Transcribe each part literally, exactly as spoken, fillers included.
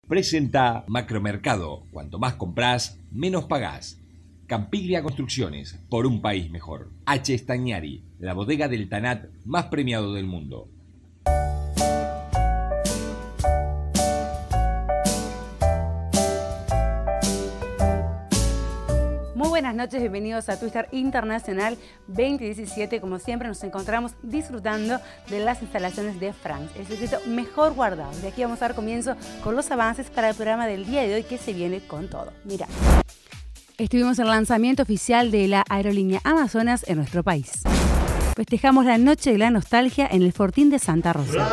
Presenta Macromercado. Cuanto más comprás, menos pagás. Campiglia Construcciones, por un país mejor. H. Stagnari, la bodega del Tanat más premiado del mundo. Muy buenas noches, bienvenidos a Twister Internacional veinte diecisiete. Como siempre nos encontramos disfrutando de las instalaciones de France, el secreto mejor guardado. De aquí vamos a dar comienzo con los avances para el programa del día de hoy que se viene con todo. Mira, estuvimos en el lanzamiento oficial de la aerolínea Amazonas en nuestro país. Festejamos la noche de la nostalgia en el Fortín de Santa Rosa.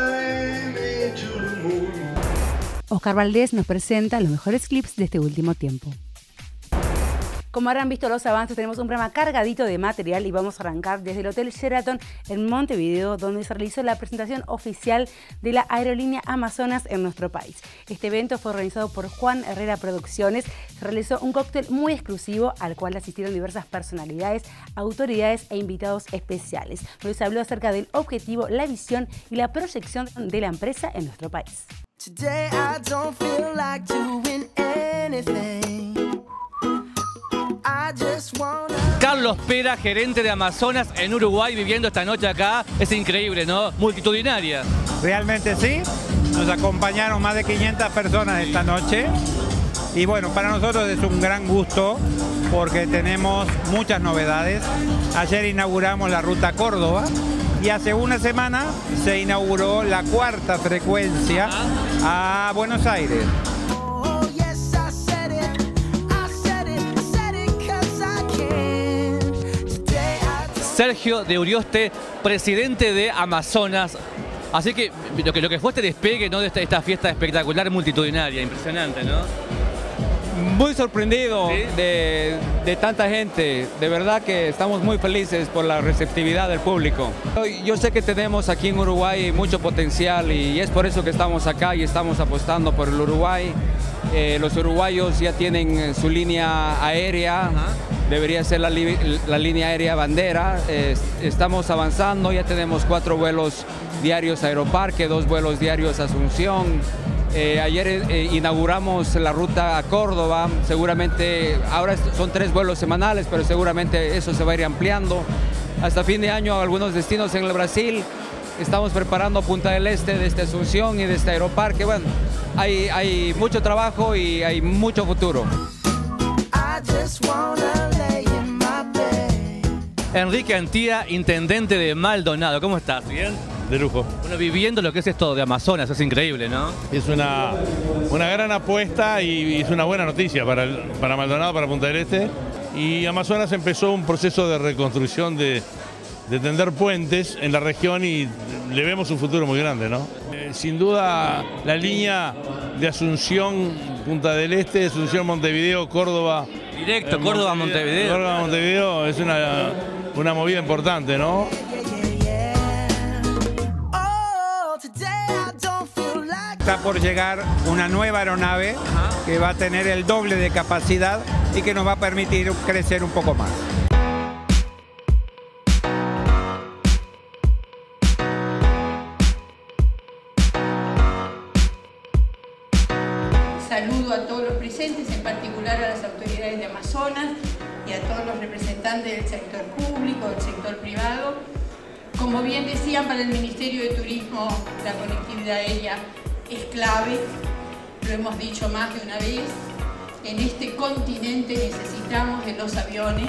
Oscar Valdés nos presenta los mejores clips de este último tiempo. Como habrán visto los avances, tenemos un programa cargadito de material y vamos a arrancar desde el Hotel Sheraton en Montevideo, donde se realizó la presentación oficial de la aerolínea Amazonas en nuestro país. Este evento fue organizado por Juan Herrera Producciones. Se realizó un cóctel muy exclusivo al cual asistieron diversas personalidades, autoridades e invitados especiales, donde se habló acerca del objetivo, la visión y la proyección de la empresa en nuestro país. Today I don't feel like doing anything. Carlos Pera, gerente de Amazonas en Uruguay, viviendo esta noche acá. Es increíble, ¿no? Multitudinaria. Realmente sí. Nos acompañaron más de quinientas personas esta noche. Y bueno, para nosotros es un gran gusto porque tenemos muchas novedades. Ayer inauguramos la ruta Córdoba y hace una semana se inauguró la cuarta frecuencia a Buenos Aires. Sergio de Urioste, presidente de Amazonas. Así que lo que, lo que fue este despegue, ¿no?, de esta, esta fiesta espectacular, multitudinaria, impresionante, ¿no? Muy sorprendido, ¿sí?, de, de tanta gente. De verdad que estamos muy felices por la receptividad del público. Yo sé que tenemos aquí en Uruguay mucho potencial y es por eso que estamos acá y estamos apostando por el Uruguay. Eh, los uruguayos ya tienen su línea aérea. Ajá. Debería ser la, li la línea aérea bandera. Eh, estamos avanzando, ya tenemos cuatro vuelos diarios a Aeroparque, dos vuelos diarios a Asunción. Eh, ayer eh, inauguramos la ruta a Córdoba, seguramente ahora son tres vuelos semanales, pero seguramente eso se va a ir ampliando. Hasta fin de año algunos destinos en el Brasil. Estamos preparando Punta del Este desde Asunción y desde Aeroparque. Bueno, hay, hay mucho trabajo y hay mucho futuro. Enrique Antía, intendente de Maldonado. ¿Cómo estás? ¿Bien? De lujo. Bueno, viviendo lo que es esto de Amazonas, es increíble, ¿no? Es una, una gran apuesta y es una buena noticia para, el, para Maldonado, para Punta del Este. Y Amazonas empezó un proceso de reconstrucción, de, de tender puentes en la región y le vemos un futuro muy grande, ¿no? Eh, sin duda, la línea de Asunción, Punta del Este, Asunción, Montevideo, Córdoba. Directo, eh, Córdoba, Montevideo. Córdoba, Montevideo es una, una movida importante, ¿no? Está por llegar una nueva aeronave que va a tener el doble de capacidad y que nos va a permitir crecer un poco más. Saludo a todos los presentes, en particular a las autoridades de Amazonas y a todos los representantes del sector público, del sector privado. Como bien decían, para el Ministerio de Turismo la conectividad aérea es clave, lo hemos dicho más de una vez. En este continente necesitamos de los aviones.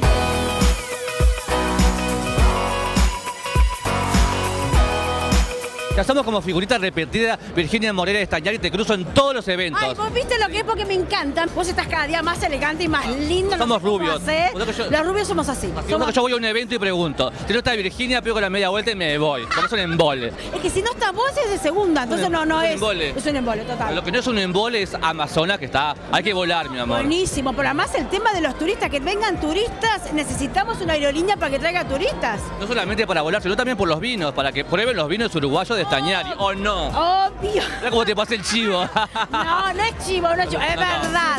Ya somos como figurita repetida, Virginia Morera de Stagnari, te cruzo en todos los eventos. Ay, vos viste lo que es porque me encantan. Vos estás cada día más elegante y más lindo. Somos rubios. Yo... Los rubios somos así. Somos... Yo voy a un evento y pregunto, si no está Virginia, pego la media vuelta y me voy. Porque es un embole. Es que si no está vos es de segunda, entonces no, no es. Es un embole. Es un embole, total. Lo que no es un embole es Amazonas, que está. Hay que volar, mi amor. Buenísimo, pero además el tema de los turistas, que vengan turistas, necesitamos una aerolínea para que traiga turistas. No solamente para volar, sino también por los vinos, para que prueben los vinos uruguayos de Stagnari. ¿O no? Obvio. Mira cómo te pasa el chivo. No, no es chivo, no es chivo, es no, no. verdad.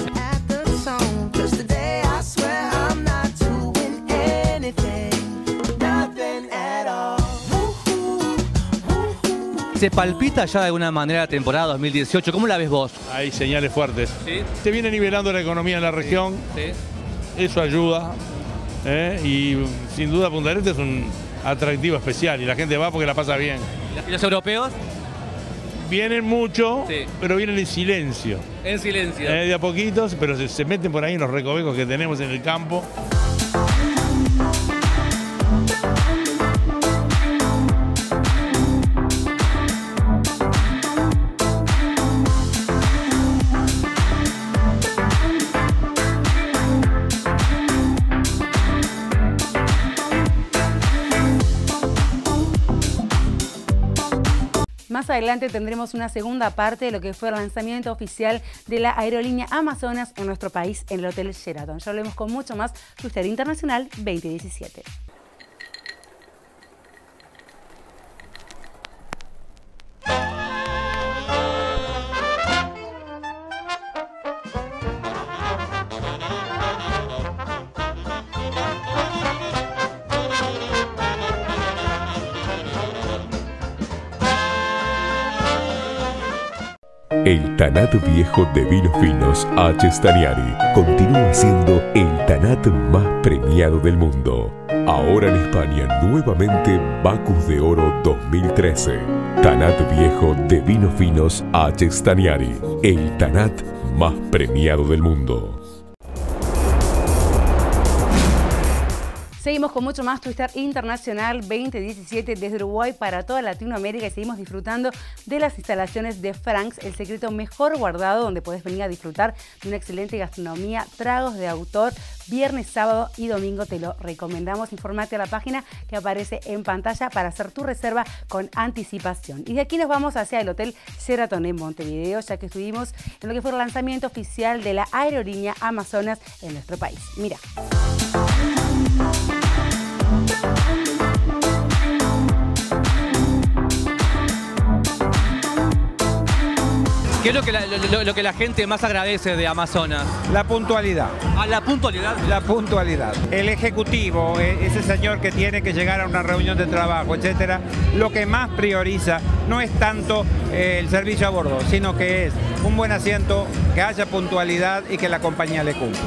¿Se palpita ya de alguna manera la temporada dos mil dieciocho? ¿Cómo la ves vos? Hay señales fuertes. ¿Sí? Se viene nivelando la economía en la región. Sí. Eso ayuda. ¿eh? Y sin duda Punta del Este es un atractivo especial y la gente va porque la pasa bien. ¿Y los europeos? Vienen mucho, Sí. pero vienen en silencio. En silencio. Eh, de a poquitos, pero se, se meten por ahí en los recovecos que tenemos en el campo. Más adelante tendremos una segunda parte de lo que fue el lanzamiento oficial de la aerolínea Amazonas en nuestro país en el Hotel Sheraton. Ya hablemos con mucho más Twister Internacional veinte diecisiete. El Tanat Viejo de Vinos Finos H. Staniari continúa siendo el Tanat más premiado del mundo. Ahora en España nuevamente Bacus de Oro dos mil trece. Tanat Viejo de Vinos Finos H. Staniari, el Tanat más premiado del mundo. Seguimos con mucho más Twister Internacional veinte diecisiete desde Uruguay para toda Latinoamérica y seguimos disfrutando de las instalaciones de Frank's, el secreto mejor guardado, donde podés venir a disfrutar de una excelente gastronomía, tragos de autor, viernes, sábado y domingo. Te lo recomendamos. Informate a la página que aparece en pantalla para hacer tu reserva con anticipación. Y de aquí nos vamos hacia el Hotel Sheraton en Montevideo, ya que estuvimos en lo que fue el lanzamiento oficial de la aerolínea Amazonas en nuestro país. Mira. ¿Qué es lo que, la, lo, lo que la gente más agradece de Amazonas? La puntualidad. ¿A la puntualidad? La puntualidad. El ejecutivo, ese señor que tiene que llegar a una reunión de trabajo, etcétera, lo que más prioriza no es tanto eh, el servicio a bordo, sino que es un buen asiento, que haya puntualidad y que la compañía le cumpla.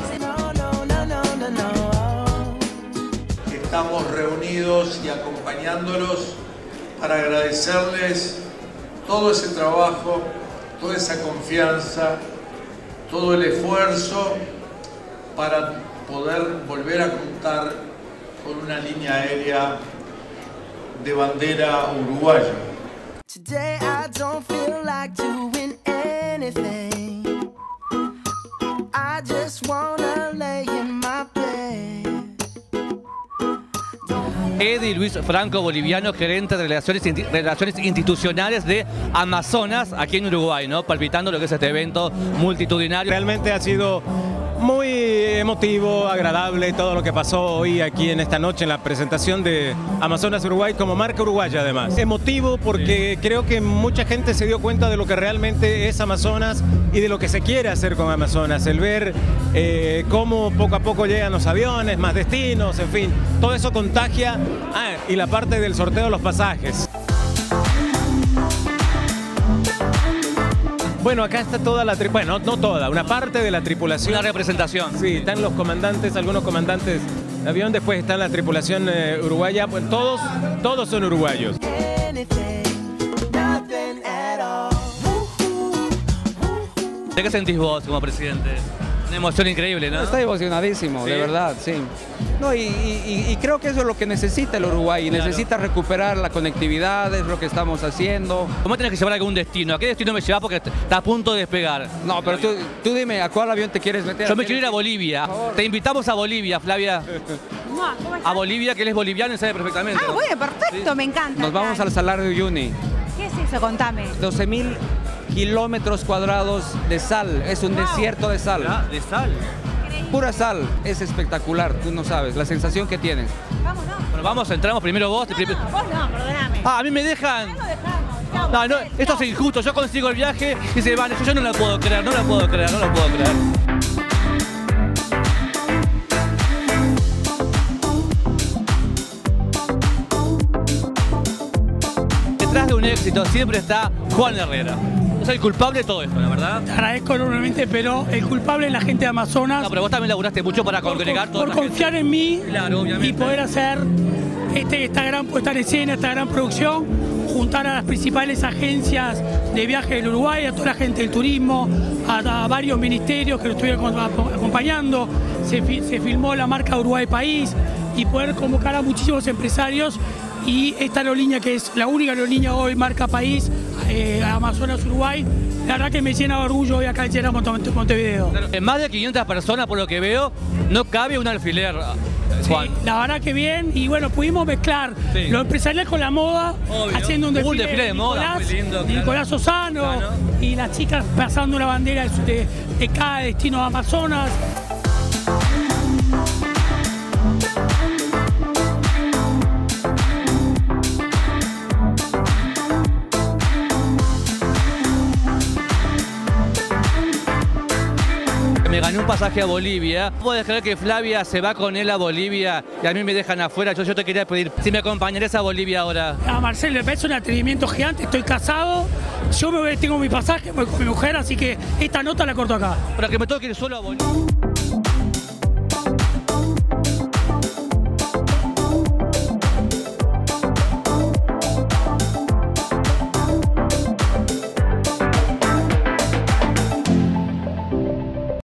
Estamos reunidos y acompañándolos para agradecerles todo ese trabajo, toda esa confianza, todo el esfuerzo para poder volver a contar con una línea aérea de bandera uruguaya. Today I don't feel like doing anything. I just wanna lay in my bed. Eddie Luis Franco, boliviano, gerente de Relaciones, Relaciones Institucionales de Amazonas, aquí en Uruguay, ¿no? Palpitando lo que es este evento multitudinario. Realmente ha sido muy emotivo, agradable todo lo que pasó hoy aquí en esta noche en la presentación de Amazonas Uruguay como marca uruguaya además. Emotivo porque sí. Creo que mucha gente se dio cuenta de lo que realmente es Amazonas y de lo que se quiere hacer con Amazonas. El ver eh, cómo poco a poco llegan los aviones, más destinos, en fin, todo eso contagia. Ah, y la parte del sorteo de los pasajes. Bueno, acá está toda la tripulación, bueno, no toda, una parte de la tripulación. Una representación. Sí, están los comandantes, algunos comandantes de avión, después está la tripulación eh, uruguaya, bueno, todos, todos son uruguayos. ¿De qué sentís vos como presidente? Una emoción increíble, ¿no? Está emocionadísimo, ¿sí? De verdad, sí. No, y, y, y creo que eso es lo que necesita el Uruguay, claro. Necesita recuperar la conectividad, es lo que estamos haciendo. ¿Cómo tenés que llevar a algún destino? ¿A qué destino me llevas? Porque está a punto de despegar. No, pero tú, tú dime, ¿a cuál avión te quieres meter? Yo me quiero ir a Bolivia. Te invitamos a Bolivia, Flavia. A Bolivia, que él es boliviano y sabe perfectamente. Ah, bueno, perfecto, ¿sí? Me encanta. Nos vamos al Salar de Uyuni. ¿Qué es eso? Contame. doce mil kilómetros cuadrados de sal, es un wow. desierto de sal. ¿Ah, de sal? Pura sal, es espectacular, tú no sabes, la sensación que tienes. Vamos, no. Bueno, vamos, entramos primero vos. No, no, vos no, perdóname. Ah, a mí me dejan. No, dejamos. No, no, esto es injusto, yo consigo el viaje y se van, yo no lo puedo creer, no lo puedo creer, no lo puedo creer. Detrás de un éxito siempre está Juan Herrera. Yo soy el culpable de todo esto, la verdad. Te agradezco enormemente, pero el culpable es la gente de Amazonas. No, pero vos también laburaste mucho para por, congregar por, toda por la confiar gente. en mí Claro, obviamente. y poder hacer este, esta gran puesta en escena, esta gran producción, juntar a las principales agencias de viaje del Uruguay, a toda la gente del turismo, a, a varios ministerios que lo estuvieron acompañando. Se, se filmó la marca Uruguay País y poder convocar a muchísimos empresarios. Y esta aerolínea, que es la única aerolínea hoy marca país, eh, Amazonas Uruguay, la verdad que me llena de orgullo hoy acá en Llera Montevideo. En más de quinientas personas, por lo que veo, no cabe un alfiler, Juan. Sí, la verdad que bien, y bueno, pudimos mezclar sí. lo empresarial con la moda, obvio, haciendo un desfile, un desfile de, de moda, Nicolás, muy lindo, claro. Nicolás Ossano, claro. Y las chicas pasando una bandera de, de cada destino de Amazonas. Me gané un pasaje a Bolivia. ¿Puedes creer que Flavia se va con él a Bolivia y a mí me dejan afuera? Yo, yo te quería pedir si me acompañarías a Bolivia ahora. A Marcelo le parece un atrevimiento gigante, estoy casado, yo me voy, tengo mi pasaje, voy con mi mujer, así que esta nota la corto acá. Para que me toque ir solo a Bolivia.